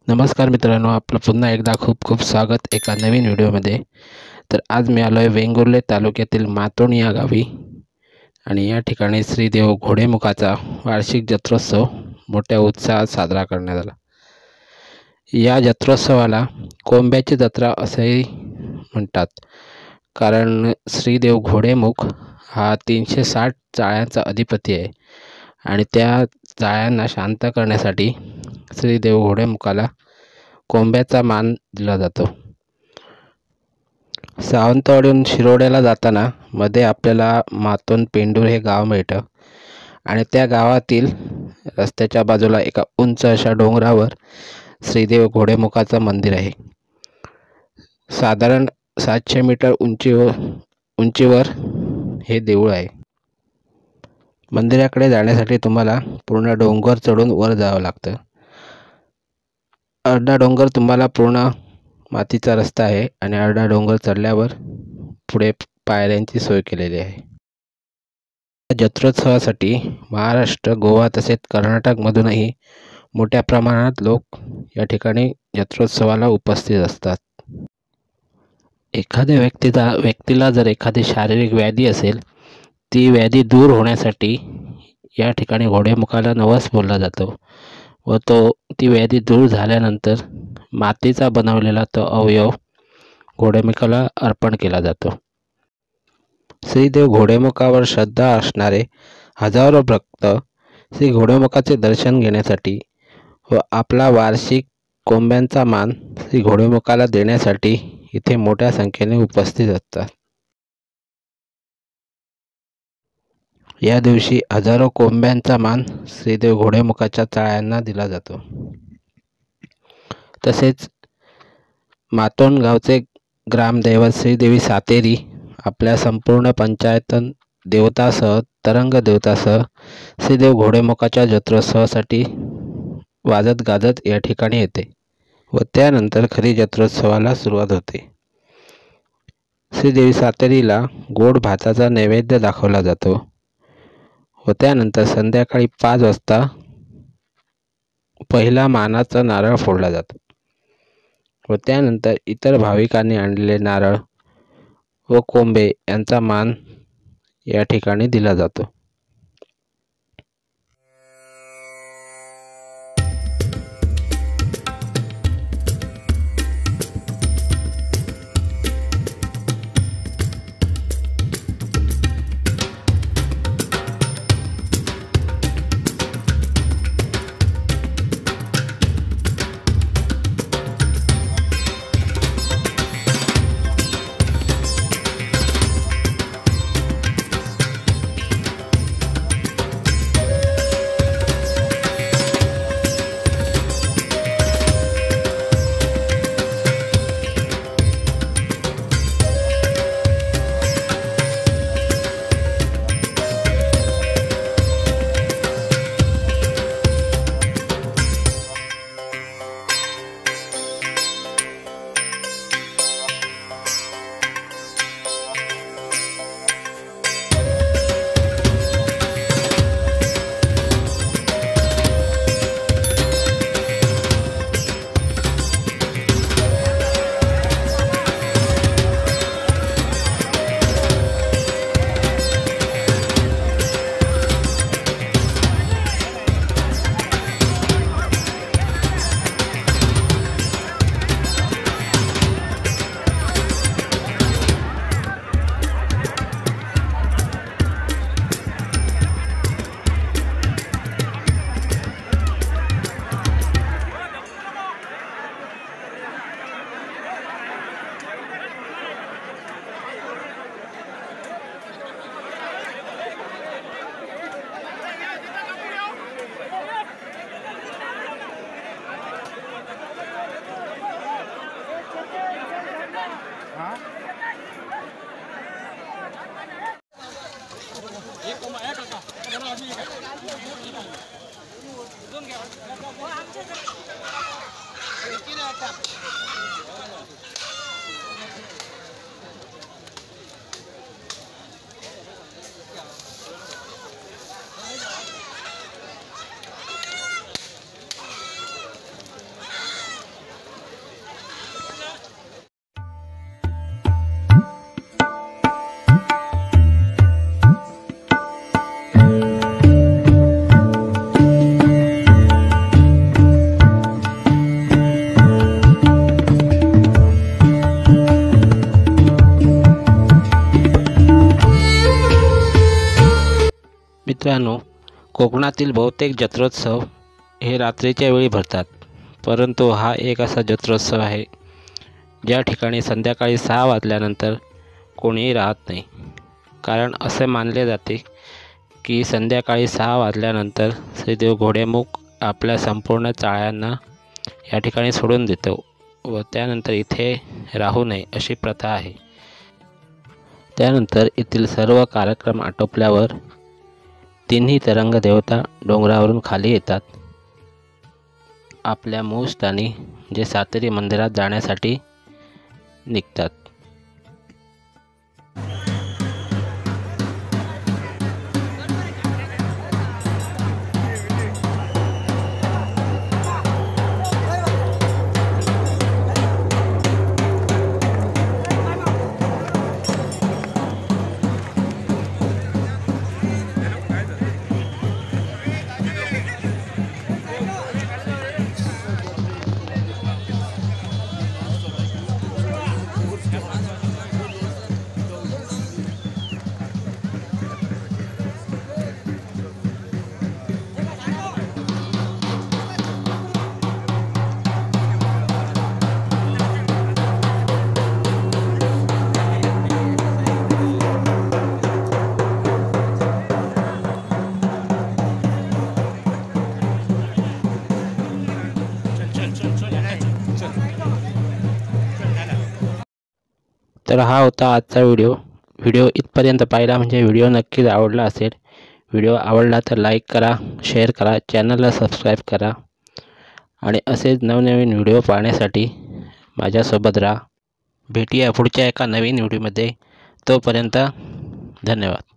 नमस्कार मित्रांनो, आपलं पुन्हा एकदा खूप खूप स्वागत एका नवीन व्हिडिओमध्ये। तर आज मी आलो आहे वेंगुर्ले तालुक्यातील मातोण या गावी आणि या ठिकाणी श्रीदेव घोडेमुखाचा वार्षिक जत्रोत्सव मोठ्या उत्साहात साजरा करण्यात आला। या जत्रोत्सवाला कोंब्याची जत्रा असेही म्हणतात, कारण श्रीदेव घोडेमुख हा 360 जाळ्यांचा अधिपती आहे आणि त्या जाळ्यांना शांत करण्यासाठी श्रीदेव घोडेमुखाला कोंब्याचा मान दिला जातो। सावंतवाडीहून शिरोड्याला जाताना मध्ये आपल्याला मातोण पेंडूर हे गाव मिळतं आणि त्या गावातील रस्त्याच्या बाजूला एका उंच अशा डोंगरावर श्रीदेव घोडेमुखाचं मंदिर आहे। साधारण 700 मीटर उंचीवर हे देऊळ आहे। मंदिराकडे जाण्यासाठी तुम्हाला पूर्ण डोंगर चढून वर जावं लागतं। अर्धा डोंगर तुम्हाला पूर्ण मातीचा रस्ता आहे आणि अर्धा डोंगर चढल्यावर पुढे पायऱ्यांची सोय केलेली आहे। जत्रोत्सवासाठी महाराष्ट्र, गोवा तसेच कर्नाटकमधूनही मोठ्या प्रमाणात लोक या ठिकाणी जत्रोत्सवाला उपस्थित असतात। एखाद्या व्यक्तीला जर एखादी शारीरिक व्याधी असेल, ती व्याधी दूर होण्यासाठी या ठिकाणी घोडेमुखाला नवस बोलला जातो व ती व्याधी दूर झाल्यानंतर मातीचा बनवलेला तो अवयव घोडेमुखाला अर्पण केला जातो। श्रीदेव घोडेमुखावर श्रद्धा असणारे हजारो भक्त श्री घोडेमुखाचे दर्शन घेण्यासाठी व आपला वार्षिक कोंब्यांचा मान श्री घोडेमुखाला देण्यासाठी इथे मोठ्या संख्येने उपस्थित असतात। या दिवशी हजारो कोंब्यांचा मान श्रीदेव घोडेमुखाच्या जाळ्यांना दिला जातो। तसेच मातोण गावचे ग्रामदैवत श्रीदेवी सातेरी आपल्या संपूर्ण पंचायतन देवतासह तरंग देवतासह श्रीदेव घोडेमुखाच्या जत्रोत्सवासाठी वाजत गाजत या ठिकाणी येते व त्यानंतर खरी जत्रोत्सवाला सुरुवात होते। श्रीदेवी सातेरीला गोड भाताचा नैवेद्य दाखवला जातो व त्यानंतर संध्याकाळी 5 वाजता पहिला मानाचा नारळ फोडला जातो व त्यानंतर इतर भाविकांनी आणलेले नारळ व कोंबे यांचा मान या ठिकाणी दिला जातो। मित्रांनो, कोकणातील बहुतेक जत्रोत्सव हे रात्रीच्या वेळी भरतात, परंतु हा एक असा जत्रोत्सव आहे ज्या ठिकाणी संध्याकाळी 6 वाजल्यानंतर कोणीही राहत नाही. कारण असे मानले जाते की संध्याकाळी 6 वाजल्यानंतर श्रीदेव घोडेमुख आपल्या संपूर्ण चाळ्यांना या ठिकाणी सोडून देतो व त्यानंतर इथे राहू नये अशी प्रथा आहे. त्यानंतर येथील सर्व कार्यक्रम आटोपल्यावर तिन्ही तरंग देवता डोंगरावरून खाली येतात. आपल्या मूळ स्थानी जे सातेरी मंदिरात जाण्यासाठी निघतात. तर हा होता आजचा व्हिडिओ इथपर्यंत पाहिला म्हणजे व्हिडिओ नक्कीच आवडला असेल. व्हिडिओ आवडला तर लाईक करा, शेअर करा, चॅनलला सबस्क्राईब करा आणि असेच नवनवीन व्हिडिओ पाहण्यासाठी माझ्यासोबत राहा. भेटूया पुढच्या एका नवीन व्हिडिओमध्ये. तोपर्यंत धन्यवाद.